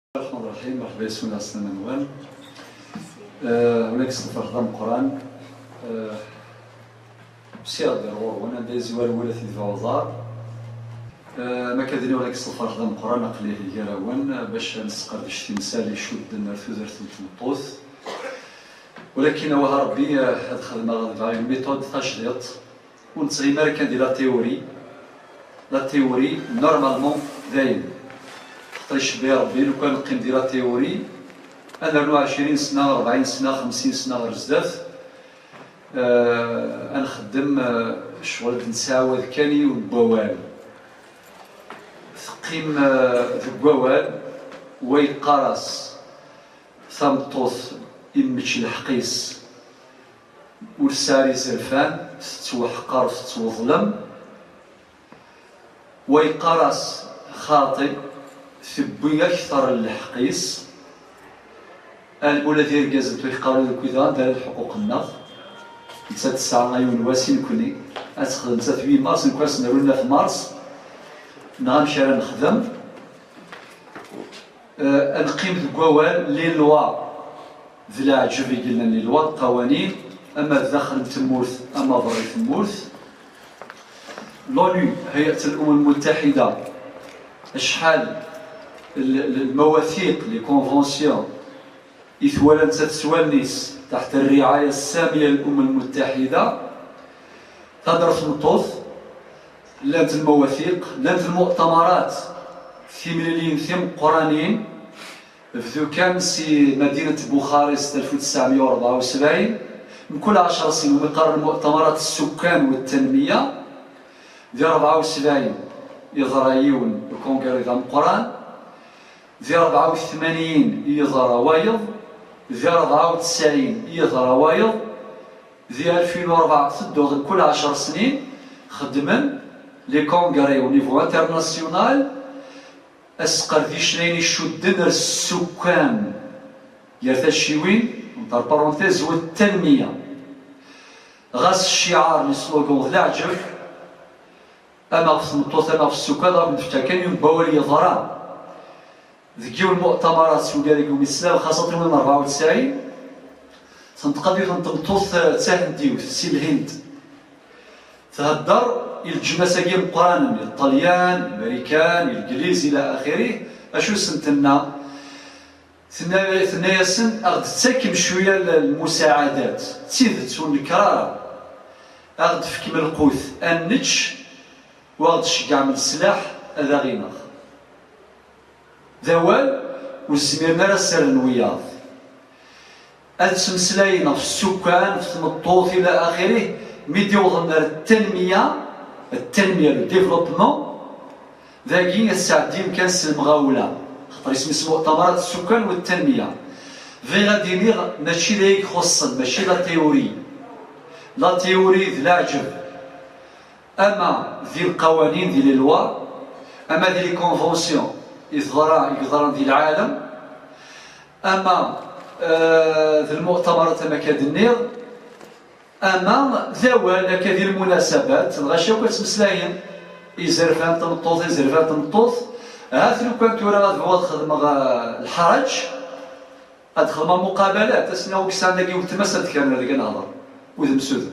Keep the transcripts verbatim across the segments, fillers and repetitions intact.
الرحمن الرحيم. مرحبا بسم الله الرحمن الرحيم. هناك صفر خدام القرآن بسير ضرور وانا دايز ولا في الفوزار ما كادني ولا صفر خدام القرآن نقليه الكراوان باش نسقر باش تمثال يشد النرفوزر تمطوث، ولكن هو ربي هاد الخدمه غادي ميثود تشريط ونتغي مالك كندير لا تيوري لا تيوري نورمالمون دايم خاطرش بها ربي لو كان نقي ندير لا تيوري انا نوع عشرين سنه أربعين سنه خمسين سنه غير بزاف أه نخدم شغل نساوى كاني والبوال ثقيم في البوال ويقرص ثمطوث إمتش الحقيس ورسالي زرفان تتوحقر تتوظلم ويقرص خاطئ ثبي أكثر الحقيس الأولى ديال كازنتو يقارو الكويدان دار حقوق النفط نتا تسعة عيون واسين كوني أتخدم نتا ثمانية مارس نكواس نرونا في مارس نغنمشي راه نخدم أه نقيم الكوال لي لوا ذي العجب قلنا لي لوا القوانين أما داخل تمورث أما بري تمورث لونو هيئة الأمم المتحدة شحال المواثيق لي كونفونسيون إثوالا تتسوالنيس تحت الرعاية السامية للأمم المتحدة تهضر في المطوث لانت المواثيق لانت المؤتمرات ثمانين ثم قرانيين فذو كان سي مدينة بوخارست ألف وتسعمائة وأربعة وسبعين من كل عشر سنين ومقر المؤتمرات السكان والتنمية ذي أربعة وسبعين يضريون الكونغري ذا القرآن ذي أربعة وثمانين يضرى وايض ذي أربعة وتسعين يضرى وايض ذي ألفين وأربعة تدوغ كل عشر سنين خدمن لي كونغري ونيفو انترناسيونال أسقر ذي شنين يشدن السكان يرتشيوين نتاع بارونتيز والتنمية غاس الشعار لي سلوغون ذا عجب أما في المطوط أما في السكان راه نفتح كان يوم بوالي يضرى ذكيو المؤتمرات سوداري يوم السلام خاصة يوم أربعة وتسعين تنتقضي تنطوط تهديو سي الهند تهدر الجمع ساقي القرآن من الطليان الأمريكان الإنجليز إلى آخره أشو سنتنا ثنايا ثنايا سن أغد تساكم شوية المساعدات تيذت ونكرارة أغد فكم القوث النتش وأغد شقع من السلاح هذا غيناخ ذوال والزميرنا رسال الوياض أتسمسلاينا في السكان في المطوط إلى آخره ميديو ضمن التنمية التنمية الديفلوبمون ذاكي الساعدين كان المغاولة خاطر اسم مؤتمرات السكان والتنمية في غادي نيغ ماشي ذاك خصن ماشي لا تيوري لا تيوري ذي العجب أما ذي القوانين ذي للوا أما ذي لي كونفونسيون إصدار إصدار ذي العالم أما آه ذي المؤتمرات أما كادنيغ أما ذوال هذه المناسبات الغاشية كتمسلاين يزرفان تنطوط يزرفان تنطوط هاث لو كان تورا غادي هو تخدم الحرج أدخل ما مقابلات أسنا وكسان داكي وتمسد كان هذا كنهضر وذ مسود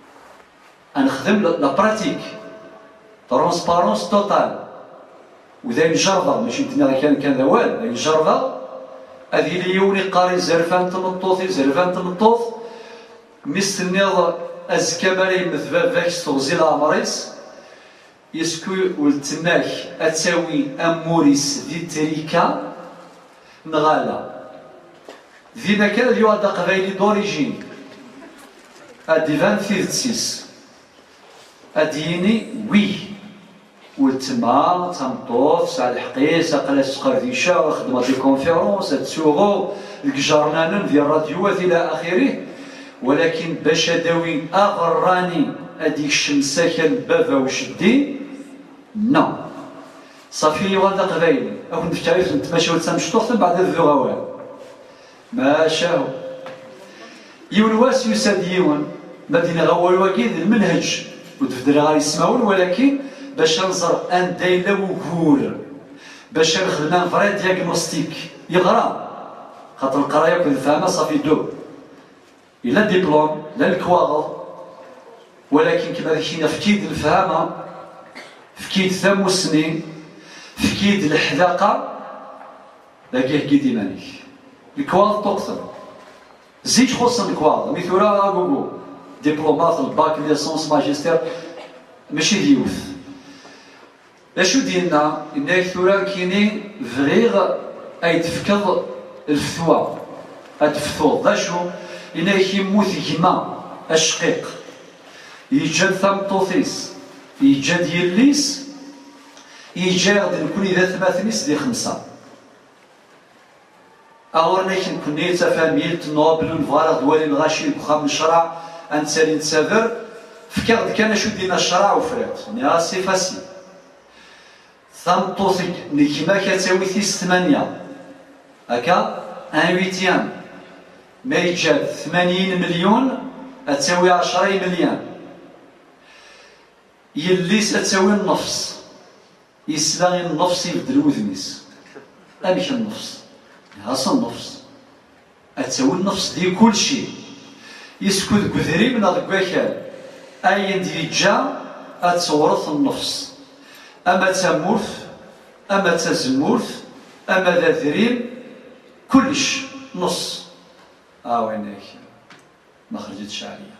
نخدم لا براتيك ترونسبارونس توتال وذا نجربها ماشي نتنا كان كان ذوال نجربها هذه اللي يوني قاري زرفان تنطوط يزرفان تنطوط مستنيض أزكى بالي مثباب فاكس توزيل عمريس يسكو ولتناك أتاوي أموريس دي تريكا نغالا ذينا كذا اليوم هذا قبايلي دوريجين أديفان ثيرتسيس أديني وي ولتما تنطوف ساعة الحقيس أقلاس قرديشا وخدمة دي كونفيرونس أتسوغو الجارنانن ديال الراديوات إلى آخره، ولكن باش داوي أغراني هذيك الشمسة كان بافا وشدي نو صافي ولد قبايلي أو نفتعيش نتماشى وتمشطوخ بعد ذو غوال ما شاو يونواس يساد يون مدينة غوال وكيد المنهج وتفدر غير يسمعون، ولكن باش نصر أن دايلا وكور باش نخدم فري دياغنوستيك يغرى خاطر القرايه كون فاهمه صافي دو الا ديبلوم لا الكواغ ولكن كما ذكينا فكيد الفهامه فكيد ثمو السنين فكيد الحذاقه لاقيه كي ديمانيك الكواغ تقتل زيد خص الكواغ مثلا غوغو دبلومات الباك ليسونس ماجستير ماشي ديوث اشو ديالنا ان ثورا كيني فغيغ اي تفكض الفتوى اتفتوض اشو ان يموت كيما الشقيق يجاد ثمطوثيس يجاد يليس يجاد كل ذا ثماثنيس دي خمسه اورنا كون نيتا فاميلت نوبل ونفارغ دوالي الغاشي بخام الشرع انسالي نتسافر فكرت كان شو دينا الشرع وفرات ني سي فاسي ثمطوثيك ني كيما كتساوي تيس ثمانيه هكا ان ويتيام ما يجاد ثمانين مليون تساوي عشرة مليون يليس تساوي النفس يسلاغي النفس يبدل وذنيس امش النفس هاص النفس تساوي النفس دي كل شيء يسكت كثري من الكواكال اي ديجا تصورث النفس اما تمورث اما تزمورث اما ذا ذريم كلش نص ها وينك ما خرجتش عليا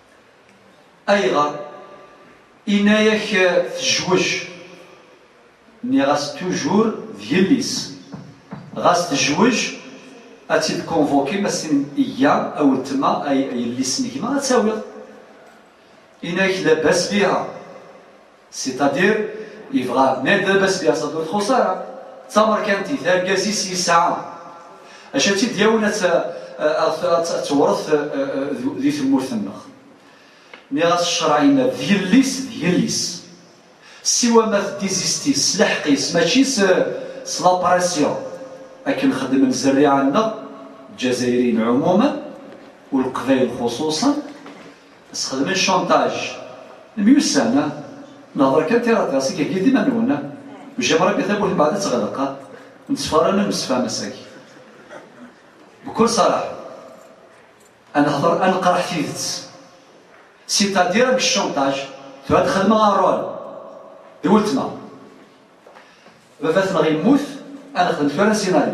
ايغا إناياك تجوج ني غاس توجور دياليس غاس تجوج أتي تكونفوكي مثلا إيا أو تما أي أي ليس نيكما غتساوي إناياك لاباس بها سيتادير يبغى ما لاباس بها صدور خسارة تمر كانتي ثاركازي سي ساعة أش هادشي ديالنا تورث ذي ثمور ثمخ مي غاس الشرعينا دياليس دياليس سوا ما ديزيستيس لحقيس ماشي س لابراسيون اكن نخدم الزريعه عندنا الجزائريين عموما والقبائل خصوصا نستخدم الشونتاج ميوسانا نهضر كان تيرا راسي كي ديما نونا وجا ربي ثابو بعد تغلق نتفرى انا نصفى مساكي بكل صراحه انا نهضر انا قرح تيدت سيتادير بالشونتاج هاد الخدمه غنرول دولتنا باباتنا غيموت انا خدمت فيها سيناريو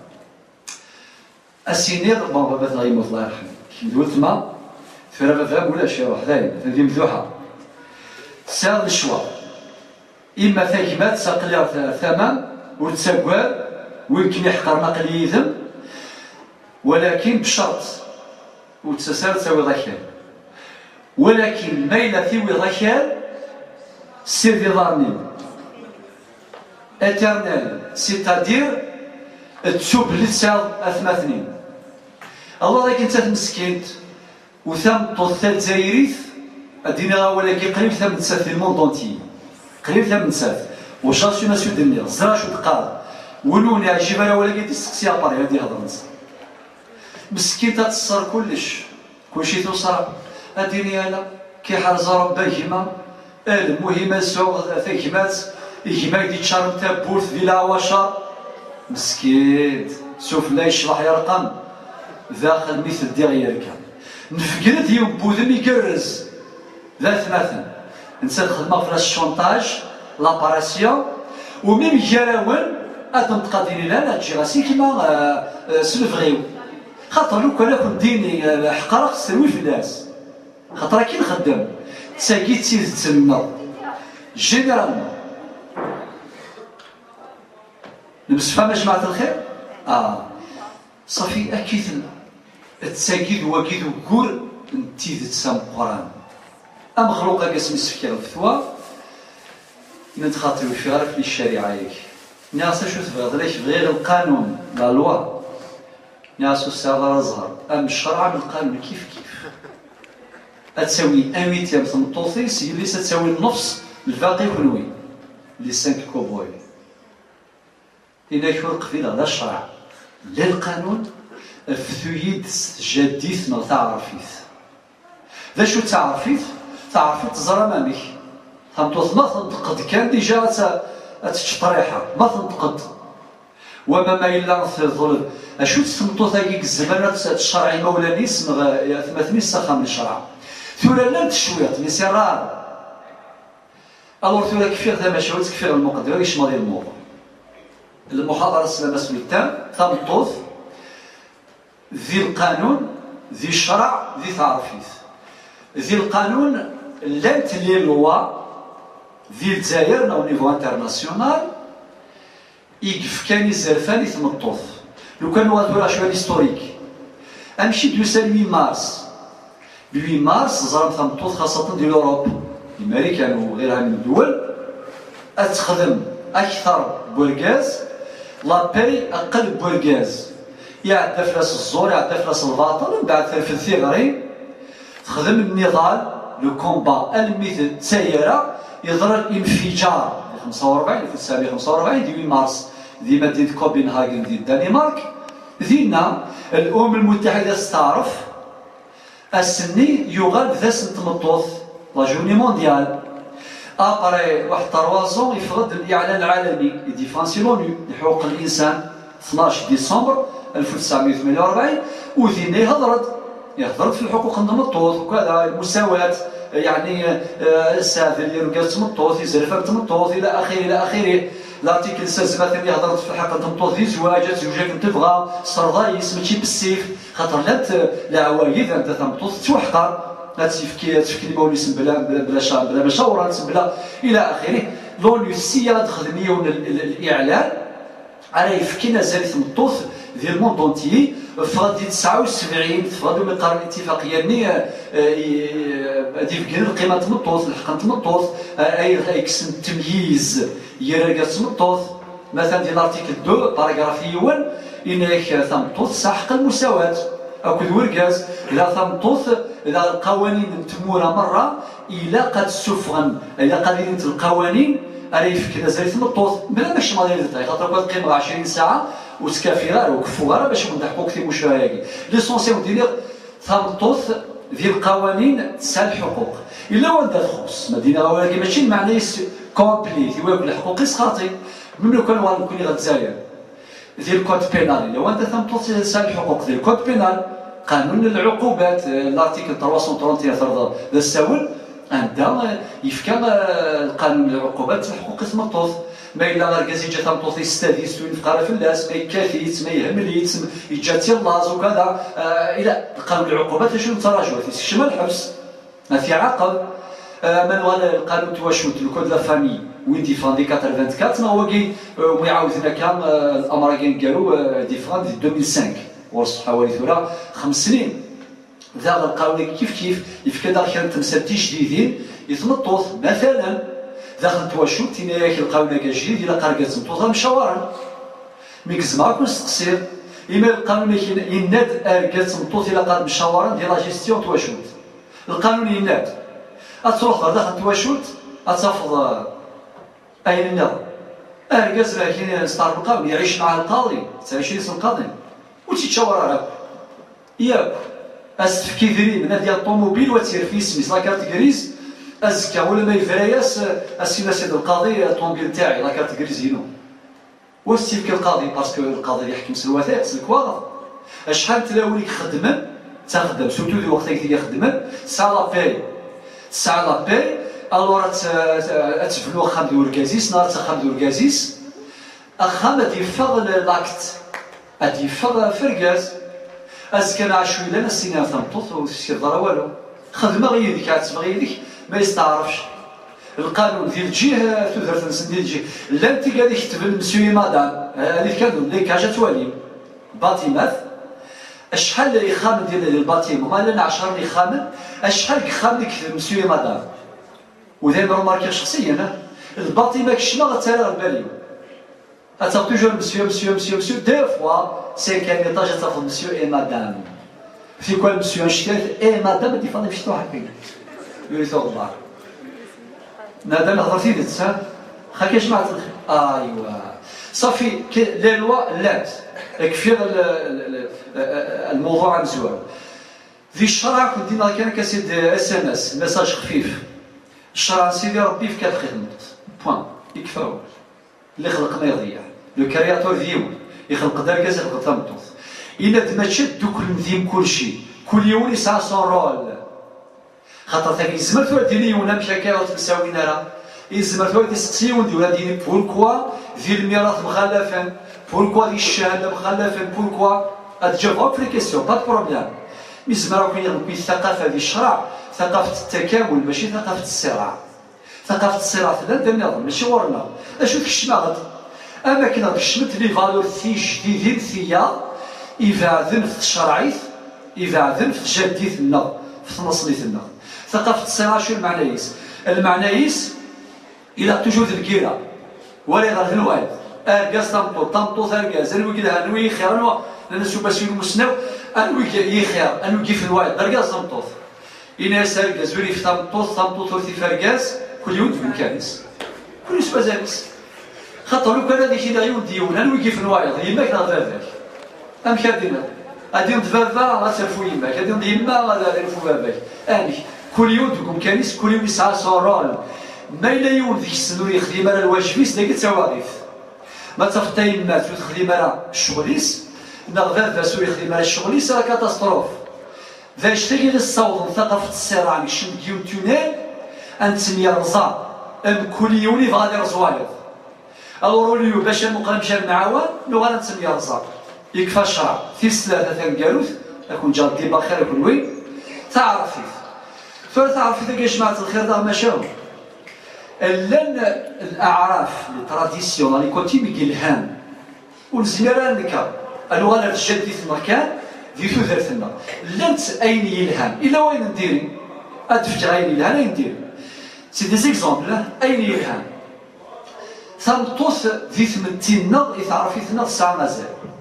السينير بون باباتنا غيموت الله يرحمه كي دولتنا فيها بابا ولا شي روح دايما هذه مذوحه ساعد الشوا اما ثاكمات ساقليها ثمن وتساكوال ويمكن يحقر نقل يذم ولكن بشرط وتسال تساوي ضكان ولكن ميلا ثيوي ضكان سير في ظارنين اترنال سيتادير تشوف اللي تساوي اثماثنين الله ذاك انت مسكينت وثم طوثال زايريث الدينا ولكن قريب ثم نسات في الموند اونتي قريب ثم نسات وشاسو ناسو دنيا زرا شو تقال ولوني عجيب انا ولكن تسقسي اباري هادي هضر نسا مسكين تتصر كلش كلشي توصل الدنيا انا كي حرز ربا كيما المهم سوق ثكمات يجمع دي تشارم تابورث في العواشر مسكين سوف لا يشرح يرقم داخل مثل ديال كان نفكرت يوم بوذم يكرز ذات مثلا نسى خدمه في الشونتاج لاباراسيون وميم جراون ادم تقاديني لا لا تجي راسي كيما سلفغيو خاطر لو كان كنت ديني حقرق سروي في الناس خاطر كي نخدم تساقيت سيد تسنى جينيرالمون نمسفها جماعة الخير اه صافي اكيد تساقيد وكيد وكور نتيذ تسام القران مخلوقه قسم السفكه الفتوى نتخاطروا في غير في الشريعه ياك ناس شو تبغى ليش غير القانون لا لوا ناس الساده الازهر ام الشرع بالقانون كيف كيف تساوي ان ويتيام ثمطوطيس هي اللي تساوي النص الباقي كلوي لي سانك كوبوي إلا يفرق في لا الشرع لا القانون فتويد جديث ما تعرفيث ذا شو تعرفيث تعرفيث تزرى مامك ثمطوط ما تنتقد كان ديجا تتشطريحة ما تنتقد وما ما إلا الظلم أشو تسمطو ثاقيك الزمانات الشرعي مولاني سمغ ثماثني السخام الشرع ثورة لا تشويط مي سي رار ألور ثورة كفير ثا مشاوت كفير المقدمة كيش ماضي الموضوع المحاضرة السلامة سويتان ثامطوث ذي القانون ذي الشرع ذي تعرفيث ذي القانون لانت لي لوا ذي الجزائر او نيفو انترناسيونال يقف كان الزرفان يتمطوث لو كان واتورا شويه هيستوريك امشي دوسا ثمانية مارس ثمانية مارس زرم تمطوث خاصه ديال اوروب الامريكان وغيرها من الدول اتخدم اكثر بورغاز لاباي اقل بورغاز يعدى فلاس الزور يعدى فلاس الباطل من بعد في الثغرين تخدم النضال لو كومبا المثل سيارة يضرب الانفجار في خمسة وأربعين ألف وتسعمائة وخمسة وأربعين ديال مارس دي مدينة كوبنهاغن ديال الدنمارك دينا الأمم المتحدة تستعرف السني يغال ذا سنة مطوث لا جورني مونديال ابري واحد تروازون يفرض الإعلان العالمي ديفانسي لونو لحقوق الإنسان اثناش ديسمبر ألف وتسعمائة وثمانية وأربعين وذينا هضرت هضرت في الحقوق المطوث وكذا المساواة يعني الساعة ديالو كانت تمطوث يزرفها تمطوث إلى آخره إلى آخره لارتيكل ستة مثلا هضرت في الحق تمطوث دي زواجات زوجات تبغى سرضايس ماشي بالسيف خاطر لات العوايد أنت تمطوث توحقر لا تفكي تفكي ما وليس بلا بلا شا بلا مشاورة بلا إلى آخره لون السيادة تخدميون الإعلان على يفكينا زالت مطوث ديال الموند اونتيي فغادي تسعة وسبعين فغادي من القرار الاتفاقيه ني غادي يفكر القيمه تمطوث الحق تمطوث اي كسن التمييز يرقى تمطوث مثلا ديال الارتيكل اثنين باراغراف واحد انك تمطوث سحق المساواه او كل ورقاز لا تمطوث الى القوانين تموره مره الى قد سفغن الى قضيه القوانين راه يفكر زي تمطوث بلا ماشي ماضي ديال خاطر القيمه عشرين ساعه وتكافيها وكفوها باش نضحكوا كثير مشاهدين ليسونسيون ديال تمطوث ديال القوانين تسع الحقوق الا وانت تخص مدينه غاويه ماشي المعنى كومبليت يواكل الحقوق اسقاطي من لو كان غنكون غير الجزائر ديال الكود بينال الا وانت تمطوث تسع الحقوق ديال الكود بينال قانون العقوبات الارتيكل ثلاثمائة وثلاثة وثلاثين ذا الساول عندها يفكر القانون العقوبات الحقوق تمطوث ما إلا غير كازيجا تمطوث يستاديس وين فقارة في الناس ما يكافيت ما يهمليت يجاتي اللاز وكذا إلى قانون العقوبات شنو تراجعوا تيشمل الحبس ما في عقب من ولا القانون تواشوت الكود لا فامي وين ديفاندي أربعة وثمانين ما هو كي ويعاودنا كان الأمريكان قالوا ديفاند ألفين وخمسة ورص حوالي ثورة خمس سنين ذا القانون كيف كيف يفكر كان تمثال جديدين يتمطوث مثلا داخل تواشوت تيناك القانون جديد الى قارقات تمطوطه مشاورا مي كزما كون تقصير اما القانون يناد اركات تمطوط الى قارق مشاورا ديال لا جيستيون تواشوت القانون يناد اتروح داخل تواشوت اتفض اين النظر اركات لكن ستار القانون يعيش مع القاضي تعيش اسم القاضي وتتشاور على ياك استفكي ذري من ديال الطوموبيل وتسير في سميس لاكارت كريز أزكى ولا ما يفراياس السيدة سيد القاضي الطوموبيل تاعي لاكارت كريزينو واش تيفكي القاضي باسكو القاضي يحكم سلواتات سلكواغ شحال تلاوليك خدمة تخدم سورتو دي وقت اللي خدمة تسعة لاباي تسعة لاباي الوغ تفلو خام ديال وركازيس نهار تخام ديال وركازيس أخام تيفاغ لاكت أتيفاغ فركاز أزكى نعشو إلا نسينا ثمطوط وسير ضرا والو خدمة غير يديك عاد تبغي يديك ما يستعرفش القانون ديال الجهه تدرس نسن ديال الجهه لا انت قاعد يكتب مسيو مدام هذيك كانوا لي كاجا توالي باطيمات شحال اللي خامن ديال الباطيم ما لنا عشرة اللي خامن شحال خامن ديك مسيو مدام ودائما روماركي شخصيا الباطيمه كشما غتسالى بالي اتاخذ توجور مسيو مسيو مسيو مسيو دي فوا سينكيام ايطاج تاخذ مسيو اي مدام في كل مسيو نشتريت اي مدام دي فاضي باش تروح هكاك يوريثو غبار نادى هضرتي ديتها خا كيجمع ايوا صافي لي لوا لات كفير الموضوع مزوار ذي الشرع كنت ديما كان كاسيد اس ام اس ميساج خفيف الشرع سيدي ربي في كتخدمت بوان يكفاو اللي خلقنا يضيع لو كرياتور ديون يخلق داركاز يخلق تمطوط إلا تمشات دوك المذيم كلشي كل يوم يسعى سون رول خاطر ثاني يزمر توديني ونا مشى كاع وتساوينا راه يزمر تودي ستيون ديال ديني بوركوا ديال الميراث مخلفا بوركوا ديال الشهاده مخلفا بوركوا اتجاوب في الكيسيون با بروبليم يزمر راكو يغني الثقافه ديال الشرع ثقافه التكامل ماشي ثقافه الصراع ثقافه الصراع ثلاثه النظام ماشي ورنا اشوف الشماغ اما كنا كشمت لي فالور في جديدين ثيا يفعذن في الشرعيث يفعذن في جديثنا في مصليتنا ثقافه الصراع شو المعناييس المعناييس الى توجور الكيرا ولا غير الوالد ارجاز طمطو طمطو ثرجاز انوي كده انوي خير انو لان شو باش يمسناو انوي يخير انوي كيف الوالد ارجاز طمطو إناس ارجاز ولي في طمطو طمطو ثورتي فرجاز كل يوم في الكنيس كل يوم بازالس خاطر لو كان هذيك شي عيون ديون انوي كيف الوالد يماك نغفافك ام كادينا غادي نتفافا غتعرفوا يماك غادي ندير يما غنعرفوا باباك اني كل يوم تكون كنيس كل يوم يسعى سورال ما إلا يوم ذيك السنة يخدم على الواجبيس داك التواقف ما تفتا يمات ويخدم على الشغليس نغفا فاسو يخدم على الشغليس راه كاتاستروف ذا يشتغل الصوت ثقافة الصراع يشم ديون تونيل أنتمي رزا أم كل يوم يبغى يدير زوايض أوروليو باش المقرن مشى المعاون لو غنتسمي رزا يكفى الشرع في ثلاثة ثان كاروث أكون جا ديبا خير أكون وين تعرفي فتعرفي ذاك يا جماعة الخير دا مشاو لان الاعراف التراديسيون اللي كنتي مقلهان والزميره نكا اللغه الجديد في المكان دي ثلاثنا لنت اين يلهان الا وين نديري ادفج اين يلهان اين نديري سي دي زيكزامبل اين يلهان ثمطوث ذي ثمتينا يتعرفي ثنا الساعه مازال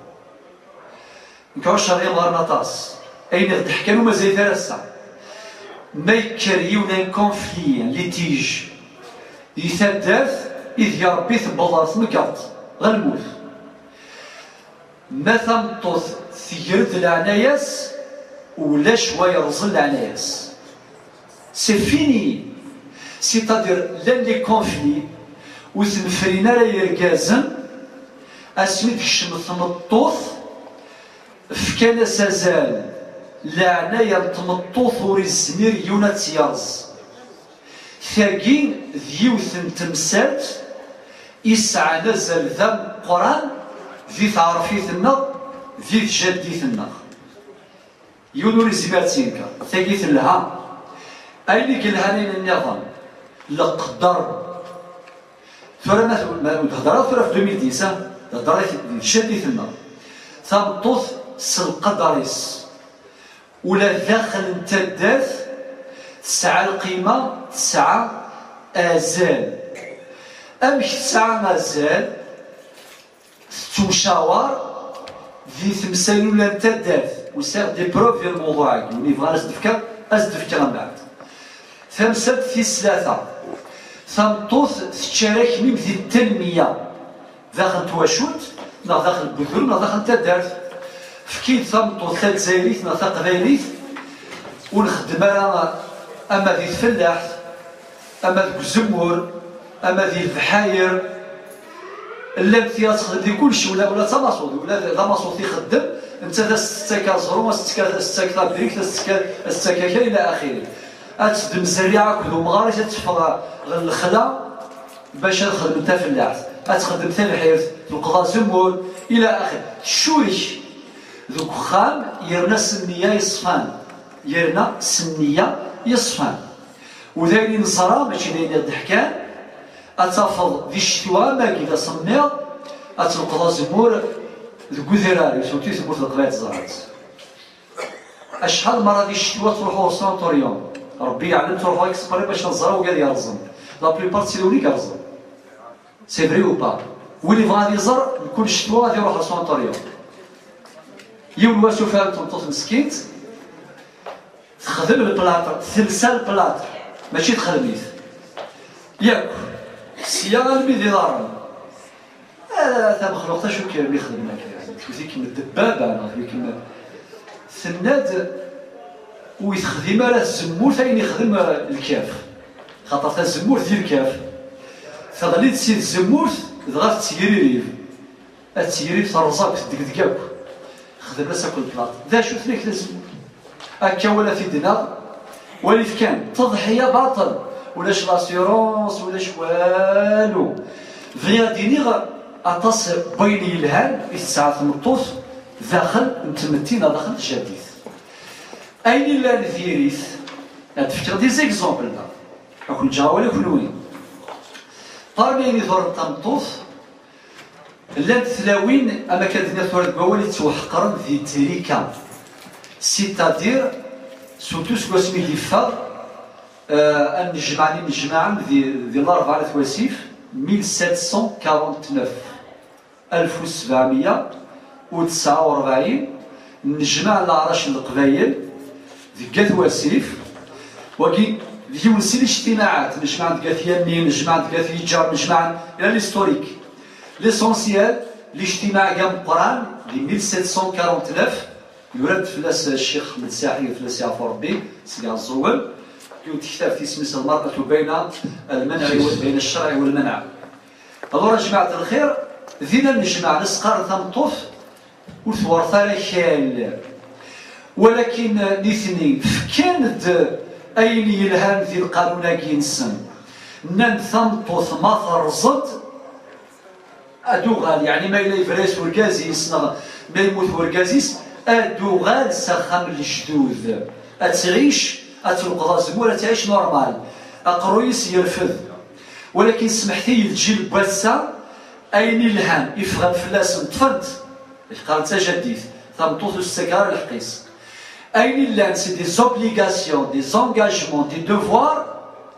نكاوش غير غير نطاس اين غد حكانو مازال ثلاث ساعات ما يكريونا كونفلي ليتيج يثدث إذ يا ربي تبضل ثمكرت غنموت ما ثمطوث ثيرد العناياس ولا شوية رزل العناياس سي فيني سيتادير لان لي كونفلي وثنفرينا لا يركازن اسميت الشم ثمطوث فكان سازال العناية تمطوث وري الزمير يونات يرز ثاقين ذيوثن تمسات يسعى نزل ذا القرآن ذي تعرفيثنا ذي جديثنا يونوري زماتينكا ثاقيث لها أين كالهانين النظام لقدر ثورة ما تهضرها ثورة في ألفين وعشرة تهضرها جديثنا ثمطوث سالقدريس ولا داخل انتداث تسعى القيمة تسعى آزال أمش تسعى مازال تمشاور ذي ثمسان ولا انتداث وساق دي بروف ديال الموضوع اللي يبغى أزدفكا أزدفكا من بعد ثمسات في ثلاثة ثمطوث تشارك ميم ذي التنمية داخل تواشوت نا داخل البذور نا داخل انتداث فكيد ثمطوث ثلاث زايريث نا ثاق غايريث ونخدم أنا أما ذي الفلاح أما ذي الزمور أما ذي البحاير التي تخدم كل شيء ولا ولا تماصود ولا تماصود يخدم أنت ذا ستكا زرو ستكا ستكا بريك ستكا ستكا إلى آخره أتخدم زريعة كلهم غاري تتفرع الخلا باش تخدم أنت فلاح أتخدم ثاني الحيرث القضاء زمور إلى آخره شوريش ذوك خام يرنا سنية يصفان يرنا سنية يصفان وذاين نصرا ماشي داين الضحكان اتفض ذي الشتوى ما كذا صميض اتلقى زمور ذو ذراري سوتي زمور القبائل الزرعات اشحال مرة ذي الشتوى تروحوا سانطوريون ربي يعلم تروحوا اكسبري باش نزراو وقال يرزم لا بليبار سي لونيك يرزم سي فري او با واللي بغا غادي يزر كل الشتوى غادي يروح لسانطوريون يوم واش فاهم تنطوط مسكينت تخدم البلاطر ثلثا البلاطر ماشي تخدميت ياك السيارة اللي بيدي دارنا لا تا مخلوق تا شو كاين اللي يخدم هكا تولي كيما الدبابة انا كيما سناد ويتخدم على الزمور ثاني يخدم الكاف خاطر تا الزمور ديال الكاف تغلي تسيد الزمور دغا تسيري ريف التيري ترزاك تدقدقاك خدم راسك البلاط ذا شو ثنيك لازم هكا ولا في دينار وليت كان تضحيه باطل ولاش لاسيورونس ولاش والو فيا دينيغ اطاس بيني الهان في ساعه المطوس داخل متمتين داخل الجديد اين لا نثيريث تفكر دي زيكزومبل دا اكون جاولي كل وين طارميني ثور التمطوس لان ثلاوين اما كان ثور الكوالي توحقرن ذي تريكا سيتادير سورتو سكواسمي لي فار ان نجمعني نجمعن ذي ذي الاربعه واسيف ألف وسبعمائة وتسعة وأربعين ألف وسبعمائة وتسعة وأربعين نجمع العرش القبايل ذي كاث واسيف وكي ذي ونسي الاجتماعات نجمع كاث يمين نجمع كاث يجار نجمع الى ليستوريك ليسونسيال الاجتماع كاع القران ذي ألف وسبعمائة وتسعة وأربعين يورد فلاس الشيخ محمد الساحي فلاس يعفو ربي سيدي الزول كنت كتاب في اسم المرأة بين المنع بين الشرع والمنع. الله جماعة الخير ذينا نجمع نسقار ثمطوف وثور ثالث ولكن نثني كانت أين يلهام ذي القانون كينسن نان ثمطوف ما ثرزت أدوغال يعني ما إلا يفريس ورقازيس ما يموت ورقازيس أدوغال سخم الجدوذ أتعيش أتلقى زمورة تعيش نورمال أقرويس يرفض ولكن سمحتي الجيل بواسا أين الهام يفغن فلاس نطفد قال تجديد ثمطوث السكار الحقيس أين الهام سي دي زوبليغاسيون دي زونجاجمون دي دوفوار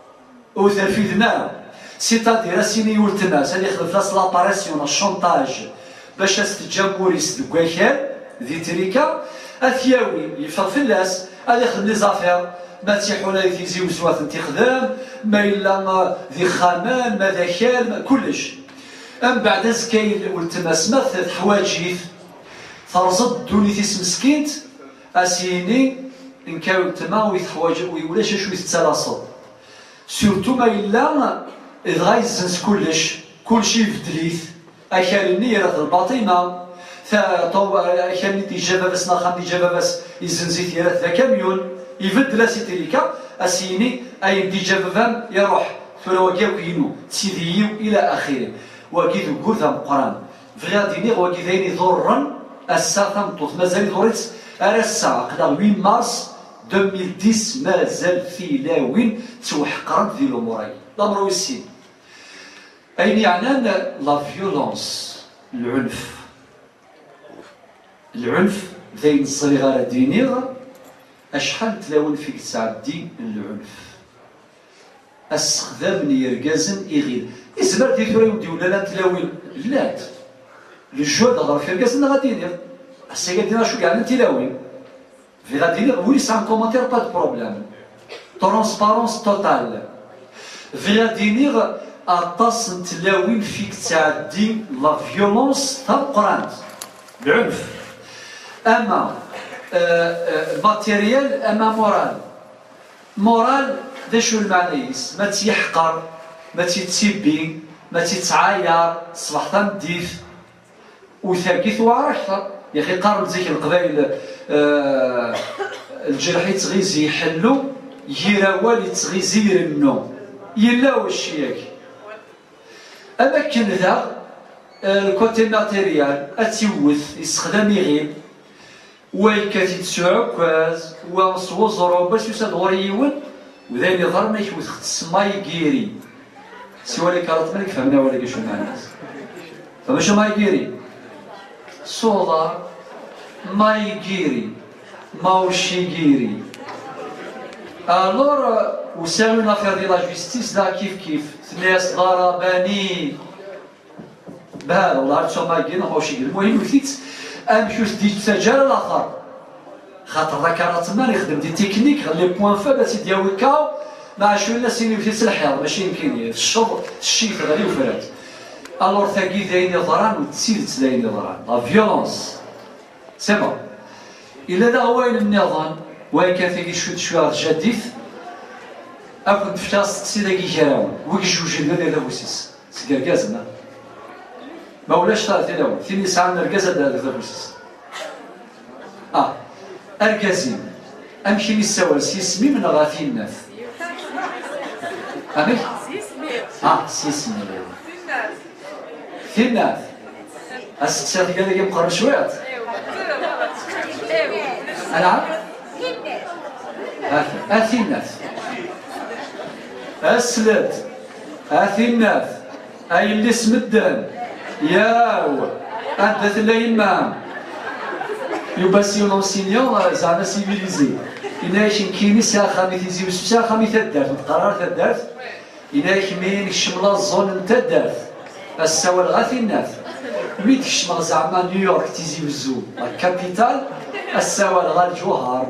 وتنفيذنا سيتادير اسيني ولتناس هادي يخدم فلاس لاباريسيون الشونتاج باش استجاموريس دكواكال ذي تريكا أثياوي يفغ فلاس هادي يخدم لي زافير ما تيحونا يتيزي وسواث انتي خدام ما إلا ذي خامان ما ذاكال كلش أم بعد أزكاين ولتماس ما ثلاث حواجيث فرزد دوني تيس مسكينت أسيني إن كاو تما ويتحواج ويولاش شو يتسلاصد سورتو ما إلا إذا يزنس كلش كلشي بدليث أكالني راه الباطمة ثا طو أكالني تيجابا بس ناخام تيجابا بس يزنزيت يرات ذا كاميون يفد سيتيريكا أسيني أي ديجا فام يروح فلوكيو كينو تسيديو إلى آخره وكيد قوثا مقران فغير ديني وكيديني ضرا الساعة مطوط مازال ضريت على الساعة قدر ثمانية مارس ألفين وعشرة مازال في لاوين توحقرن ذي الأمورين الأمر والسين أين يعنان لا فيولونس العنف العنف ذين الصغيرة ديني أشحال تلاون فيك تعدي العنف استخدام يرقازن إغير إزبر دي ثوري ودي ولا لا تلاوين لات الجواد هضر في رقازن غادي يدير السي غادي شو كاع تلاوين في غادي يدير وي سان كومونتير با دو بروبليم ترونسبارونس توتال في غادي يدير أطاس تلاوين فيك تعدي لا فيولونس تاع القران العنف أما ماتيريال اما مورال مورال ذا شو المعنيس ما تيحقر ما تيتسبي ما تيتعاير صباح تنديف وثاقيت وعرفت يا اخي قارن زيك القبائل آه الجرح يتغيزي يحلو يراوال يتغيزي يرنو يلا واش ياك اماكن ذا الكوتي ماتيريال اتيوث يستخدم يغيب ويكاتي تسعو كواز وصوزرو باش يساد غوريون وذاني ظهر ما يكوث تسماي كيري سوا لي كارت مالك فهمنا ولا شو معناه فماش ماي كيري صودا ماي كيري ماوشي كيري الور وسالو لافير ديال لا جوستيس دا كيف كيف ناس ضرباني بهذا الله عرفتو ماي كيري ماوشي كيري المهم وثيت امشوش دي تسجل الاخر خاطر ذاك راه تما يخدم دي تكنيك لي بوان فابل تيدياوي كاو مع شويه سيني في الحياض ماشي يمكن الشر الشيف غادي وفرات الور ثاقي داين ضران وتسيد داين ضران لا فيولونس سي بون الا دا هو النظام وين كان ثاقي شويه شويه جديد اكون تفتاس تسي داكي كراون ويك جوج ديال هذا بوسيس سكركازنا ما ولاش ثلاثة الأول ثاني ساعة نركز هذا هذا بس اه أركزين أمشي للسوال سيسمي من غافي الناس أمي اه سيسمي في الناس السكسات قال لي مقرب شوية أنا أثيناث أسلت أثيناث أي اللي سمدن ياو أنت ثلاثة إمام يبسي لونسينيون زعما سيفيليزي إنا كيني سا خامي تيزي وسبسا خامي تدارت قرار تدارت إنا كمين الشملة الزون تدارت السوال غاثي الناس ميت الشمال زعما نيويورك تيزي وزو الكابيتال السوال غا الجوهر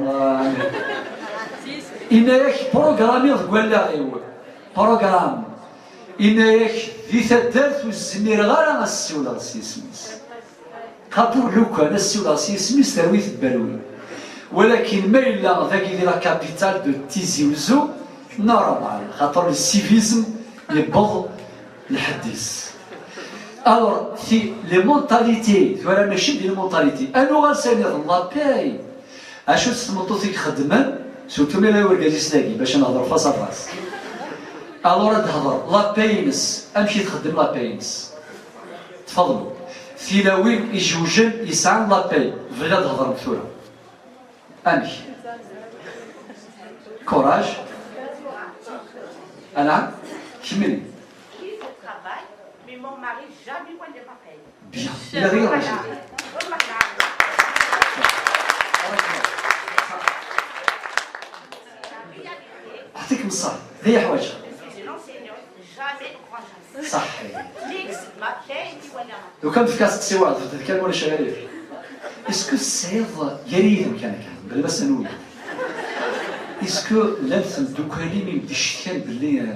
إنا ياك بروغرامي ولا غيو بروغرام إنا ياك ذي تدارت والزمير غالا السولا غسيسميس خاطر لو كان السولا غسيسميس تروي تبالوي ولكن ما إلا ذاك ذي لا كابيتال دو تيزي وزو نورمال خاطر السيفيزم يبغض الحديث. Alors, si les mentalités, tu vois, ماشي ديال المونتاليتي، أنو غنسالي لا باي، أشو تسمطو فيك خدمة، سورتو ملي ورقازي سلاقي باش نهضر فاس فاس. ألور تهضر لا باينس، أمشي تخدم لا باينس. تفضلوا. ثلاوين يجوجن يسعن لا باي، بغا تهضر بثورة. أمشي. كوراج. أنا كملي. Mon mari jamais voit des papiers. Bien. Il a rien reçu. أعطيك مصار. هي حوايج. صح. لو كان في كاس سي واحد تتكلم ولا شغالين. اسكو الصيد يريدهم كان كان بلا بس نقول. اسكو لابس الدكاني ما يبديش كان باللي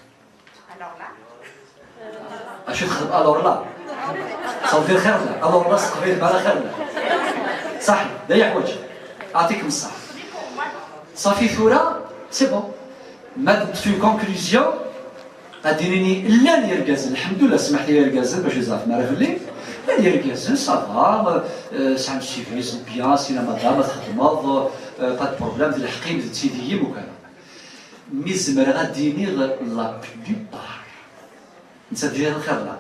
أشوف خدم ألور لا صوتي خير لا ألور لا صقبيل على خير لا صحيح ضيع حوايج أعطيكم الصح صافي ثورة سي بون ما درت في كونكلوزيون غاديريني لا نيركازن الحمد لله سمحت لي يركازن باش يزعف معنا في الليل لا يركازن صافا سعد سيفيس بيان سينا مدام تخدمض با بروبليم ديال الحقيم ديال تيديم وكذا مي زمر غاديني لا بلوبار نتا ديال الخير لا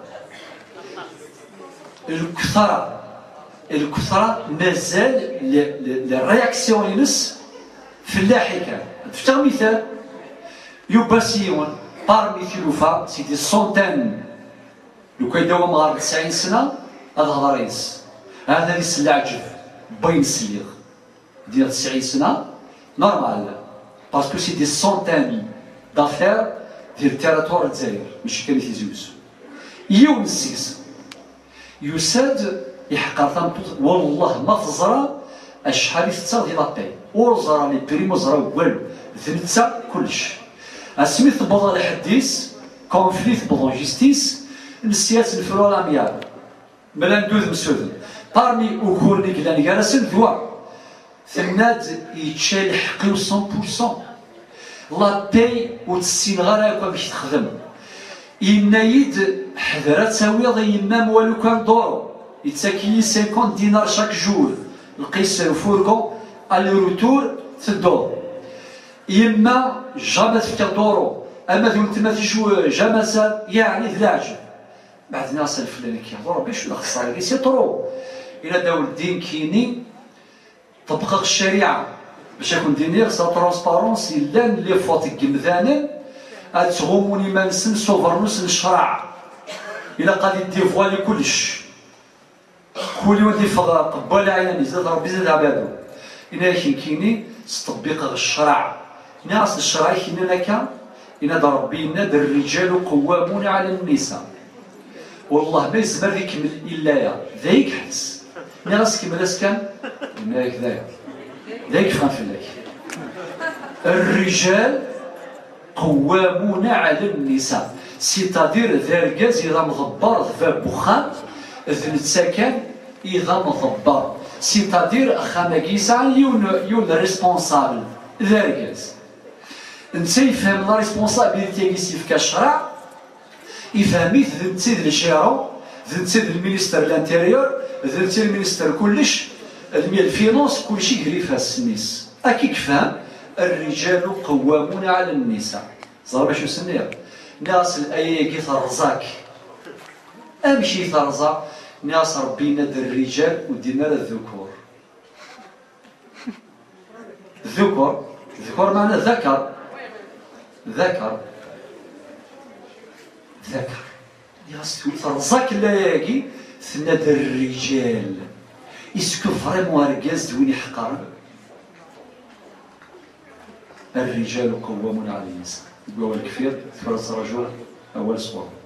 الكثرة الكثرة مازال الرياكسيون ينس في اللاحقة نفتح مثال يباسيون بارمي ثلوفا سي دي سونتان لو كان يداوم غير تسعين سنة هذا هضر ينس هذا يس العجب بين السليغ ديال تسعين سنة نورمال باسكو سي دي سونتان دافير ديال تيراتوار الجزائر ماشي كان تيزوز يوم السيس يساد يحقر ثمطوط والله ما تزرى اشحال يفتر ديال لاباي وزرى لي بريمو زرا والو ذنتا كلش اسميت بوضا الحديث كونفليت بوضا جيستيس نسيات الفرو لاميال ملا ندوذ مسودن بارمي اوكورني كلا نكارسن ذوا ثناد يتشال حقي و مية بالمية لا باي وتسين غير هكا باش تخدم ينايد حذرة تساوي يمام والو كان دورو يتساكي خمسين دينار شاك جور القيس الفوركو الي روتور تدور يما جامع تفكر دورو اما ذو نتما تشو جامع سال يعني ذلاعجب بعد ناس الفلاني كيهضر باش ولا خساره سي طرو الى داو الدين كيني طبق الشريعه باش يكون دينيغ سا ترونسبارونس لان لي فوت كمذانا تغوموني ما نسن سوفرنوس الشرع الى قادي ديفوالي كلش كل ودي فضا قبال عيني زاد ربي زاد عبادو إنا كيني تطبيق الشرع ناس الشرع كينا لك إنا ربي إنا الرجال قوامون على النساء والله ما يزمر يكمل إلا يا ذاك حس ناس كمل اسكان هناك ذاك ذاك فهم فيك الرجال قوامون على النساء سيتادير ذاركاز إذا مضبر ذا بخان ذن سكن إذا مضبر سيتادير خامكيسا يون يون ريسبونسابل ذاركاز انت يفهم لا ريسبونسابيلتي كيسي في الشرع يفهميت ذن تيد الشيرو ذنتي المينيستر الانتيريور ذنتي المينيستر كلش المية الفينونس كلشي قريفها السميس اكيد فهم الرجال قوامون على النساء صار باش نسميها ناس الايه كي ثرزاك امشي ثرزا ناس ربي ناد الرجال ودينا الذكور الذكور الذكور معنى ذكر ذكر ذكر ياسو ثرزاك لاياكي ثناد الرجال اسكو فريمون رجاز دوين يحقر الرجال قوامون على النساء يقول الكفير فرس رجل اول صور